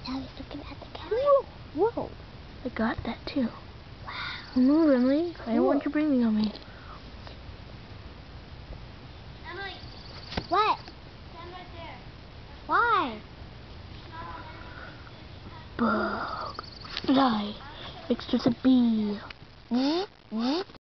Now he's looking at the camera. Whoa! Whoa! I got that too. Wow. Move, Emily. I don't Cool. want you breathing on me. Emily, What? stand right there. Why? Bug. Fly. Mixed with a bee.